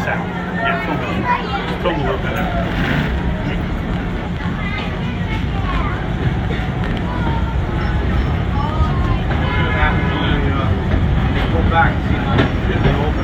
south. Yeah, film a little bit out. Go back, see if they open.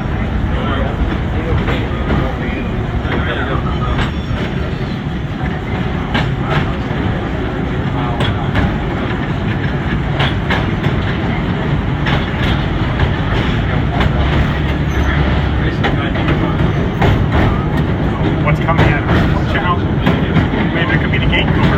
What's coming in? Watch out. Maybe it could be the gate cover.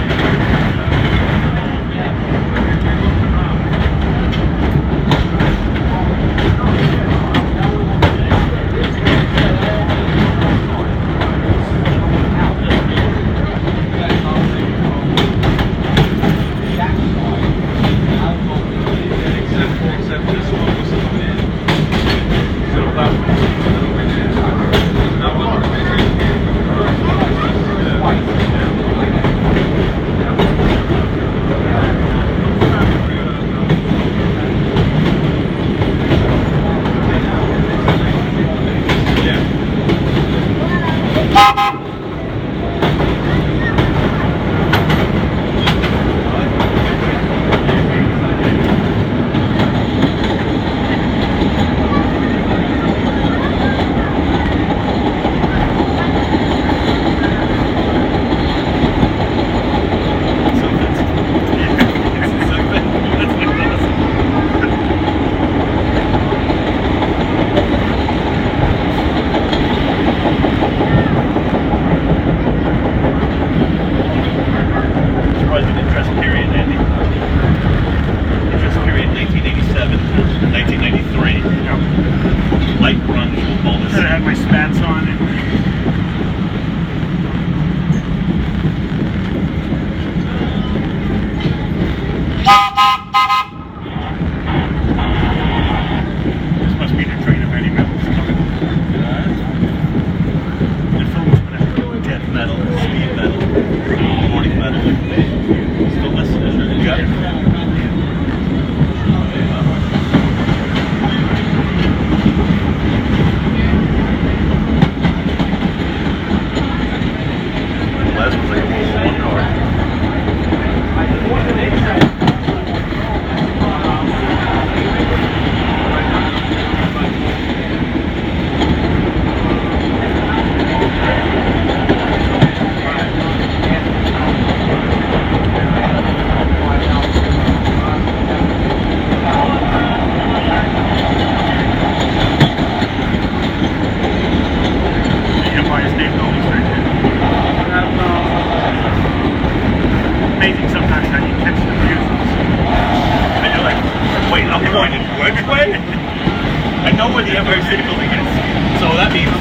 I know where the Empire State Building is, so that means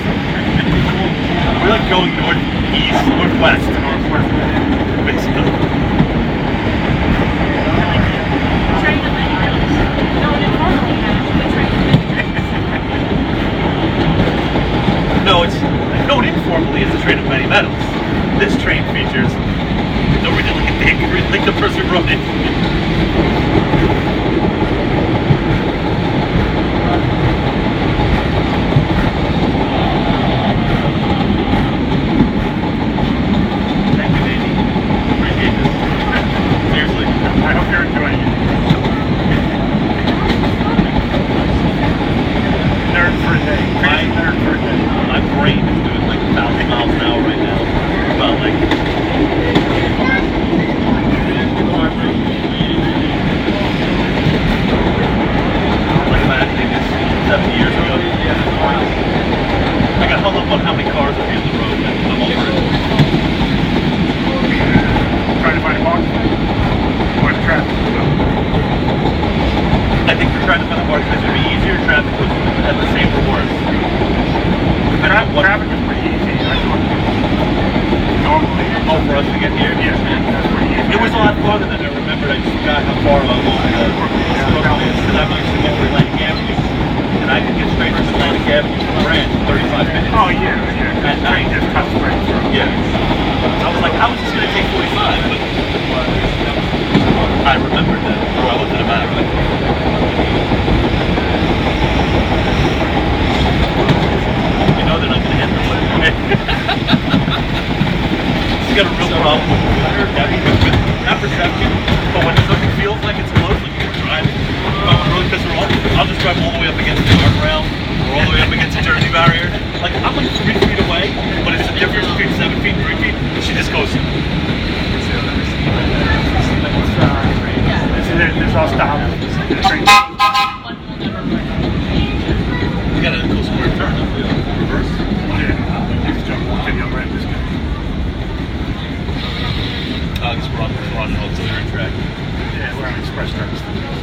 we're like going northeast, northwest, basically. No, it's known informally as the train of many metals. This train features the person who wrote it. Traffic is pretty easy. Normally, for us to get here? Yes, that's pretty easy. It was a lot farther than I remembered. I just forgot how far along the road is. Because I'm used to go to Atlantic Avenue. And I could get straight to Atlantic Avenue from Branch in 35 minutes. Oh, yeah. At night. Just cuts right through. Yeah. I was like, how is this going to take 45? But I remembered that. Or I looked at a map. You know, they're not problem with with not perception, but when something feels like it's close, like you're driving, if I want to really piss her off, I'll just drive all the way up against the guardrail or all the way up against the Jersey barrier. Like I'm like 3 feet away, but it's the difference between 7 feet and 3 feet. She just goes. There's all stop. The train. We got a cool square turn. Reverse. Yeah. Just jump 150 on ramp. This guy. Because we're on the auxiliary track. Yeah, we're on express tracks.